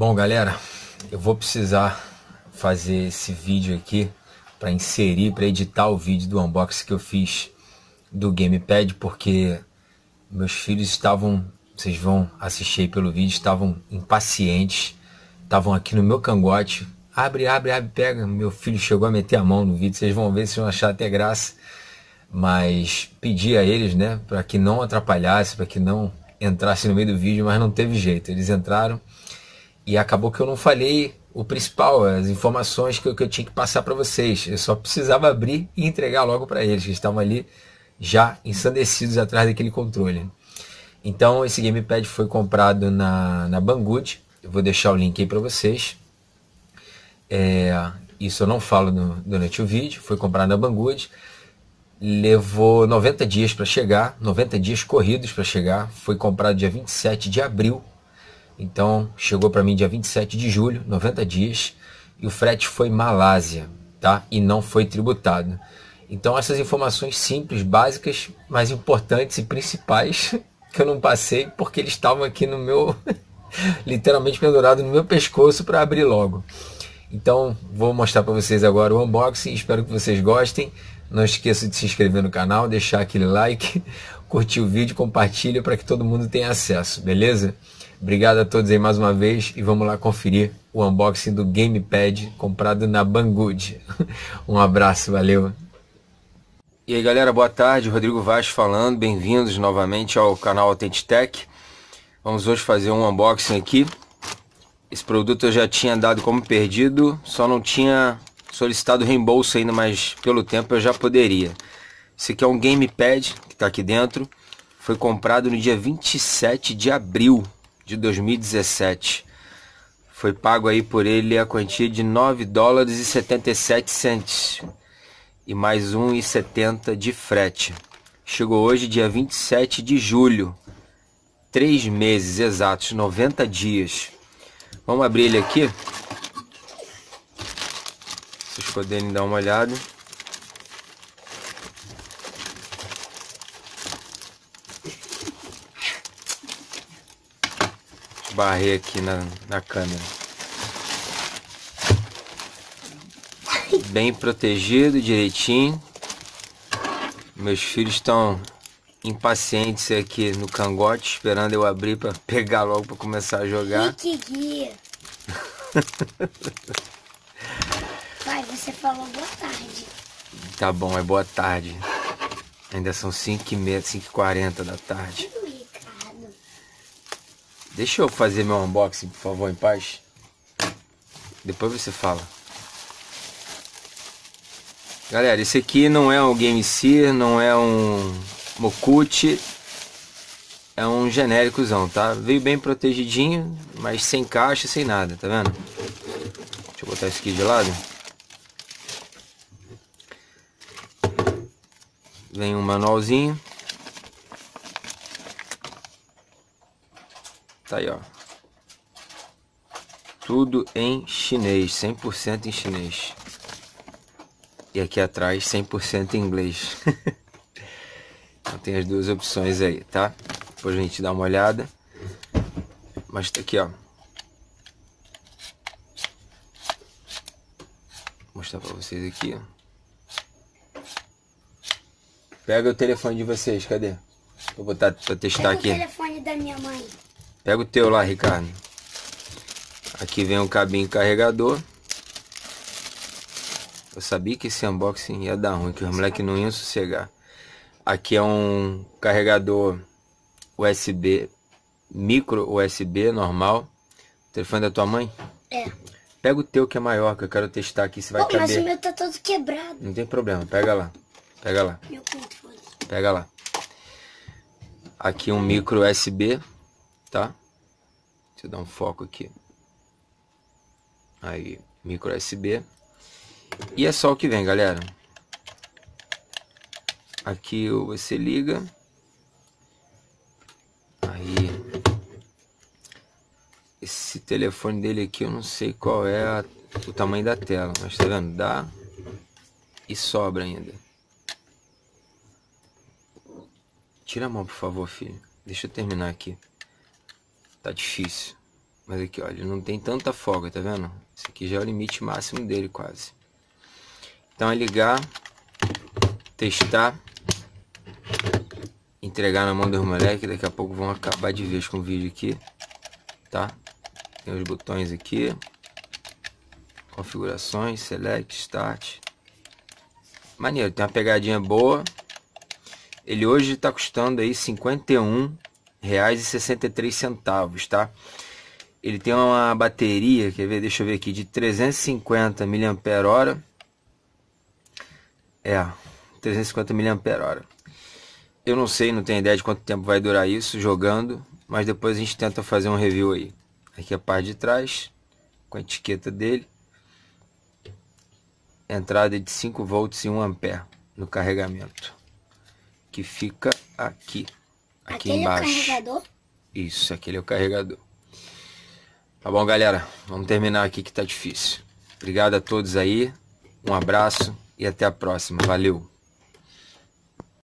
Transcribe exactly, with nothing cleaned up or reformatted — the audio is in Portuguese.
Bom, galera, eu vou precisar fazer esse vídeo aqui para inserir, para editar o vídeo do unboxing que eu fiz do gamepad, porque meus filhos estavam, vocês vão assistir aí pelo vídeo, estavam impacientes, estavam aqui no meu cangote, abre, abre, abre, pega. Meu filho chegou a meter a mão no vídeo, vocês vão ver, vocês vão achar até graça, mas pedi a eles, né, para que não atrapalhasse, para que não entrasse no meio do vídeo, mas não teve jeito, eles entraram e acabou que eu não falei o principal, as informações que eu, que eu tinha que passar para vocês. Eu só precisava abrir e entregar logo para eles, que estavam ali já ensandecidos atrás daquele controle. Então esse gamepad foi comprado na, na Banggood, eu vou deixar o link aí para vocês. É, isso eu não falo no, durante o vídeo, foi comprado na Banggood, levou noventa dias para chegar, noventa dias corridos para chegar, foi comprado dia vinte e sete de abril, então chegou para mim dia vinte e sete de julho, noventa dias, e o frete foi Malásia, tá? E não foi tributado. Então essas informações simples, básicas, mas importantes e principais que eu não passei porque eles estavam aqui no meu, literalmente pendurado no meu pescoço para abrir logo. Então vou mostrar para vocês agora o unboxing, espero que vocês gostem. Não esqueça de se inscrever no canal, deixar aquele like, curtir o vídeo, compartilha para que todo mundo tenha acesso, beleza? Obrigado a todos aí mais uma vez e vamos lá conferir o unboxing do gamepad comprado na Banggood. Um abraço, valeu! E aí galera, boa tarde, Rodrigo Vaz falando, bem-vindos novamente ao canal Authentic Tech. Vamos hoje fazer um unboxing aqui. Esse produto eu já tinha dado como perdido, só não tinha solicitado reembolso ainda, mas pelo tempo eu já poderia. Esse aqui é um gamepad que está aqui dentro, foi comprado no dia vinte e sete de abril de dois mil e dezessete. Foi pago aí por ele a quantia de nove dólares e setenta e sete centos e mais um e setenta de frete. Chegou hoje dia vinte e sete de julho, três meses exatos, noventa dias. Vamos abrir ele aqui, vocês poderem dar uma olhada. Barrei aqui na, na câmera. Bem protegido, direitinho. Meus filhos estão impacientes aqui no cangote, esperando eu abrir para pegar logo para começar a jogar. Que guia. Pai, você falou boa tarde. Tá bom, é boa tarde. Ainda são cinco e meia, cinco e quarenta da tarde. Deixa eu fazer meu unboxing, por favor, em paz. Depois você fala. Galera, esse aqui não é um GameSear, não é um Mokut. É um genéricozão, tá? Veio bem protegidinho, mas sem caixa, sem nada, tá vendo? Deixa eu botar isso aqui de lado. Vem um manualzinho. Tá aí, ó. Tudo em chinês, cem por cento em chinês. E aqui atrás, cem por cento em inglês. Então tem as duas opções aí, tá? Depois a gente dá uma olhada. Mas tá aqui, ó. Vou mostrar pra vocês aqui, ó. Pega o telefone de vocês, cadê? Vou botar pra testar aqui. Pega o telefone da minha mãe. Pega o teu lá, Ricardo. Aqui vem um cabinho carregador. Eu sabia que esse unboxing ia dar ruim, que os moleques não iam sossegar. Aqui é um carregador U S B, micro U S B normal. O telefone da tua mãe? É. Pega o teu que é maior, que eu quero testar aqui se vai Pô, caber. mas o meu tá todo quebrado. Não tem problema, pega lá. Pega lá. Meu controle. Pega lá. Aqui um micro U S B, tá? Deixa eu dar um foco aqui. Aí, micro U S B. E é só o que vem, galera. Aqui você liga. Aí. Esse telefone dele aqui, eu não sei qual é a, o tamanho da tela. Mas tá vendo? Dá. E sobra ainda. Tira a mão, por favor, filho. Deixa eu terminar aqui. Tá difícil. Mas aqui, olha, ele não tem tanta folga, tá vendo? Esse aqui já é o limite máximo dele, quase. Então é ligar, testar, entregar na mão dos moleques. Daqui a pouco vão acabar de vez com o vídeo aqui, tá? Tem os botões aqui, configurações, select, start. Maneiro, tem uma pegadinha boa. Ele hoje está custando aí cinquenta e um reais e sessenta e três centavos, tá? Ele tem uma bateria, quer ver? Deixa eu ver aqui, de trezentos e cinquenta miliampères-hora. É, trezentos e cinquenta miliampères-hora. Eu não sei, não tenho ideia de quanto tempo vai durar isso jogando, mas depois a gente tenta fazer um review aí. Aqui a parte de trás, com a etiqueta dele. Entrada de cinco volts e um ampere no carregamento, que fica aqui, aqui Aquele embaixo. É o carregador? Isso, aquele é o carregador. Tá bom, galera? Vamos terminar aqui que tá difícil. Obrigado a todos aí, um abraço e até a próxima. Valeu!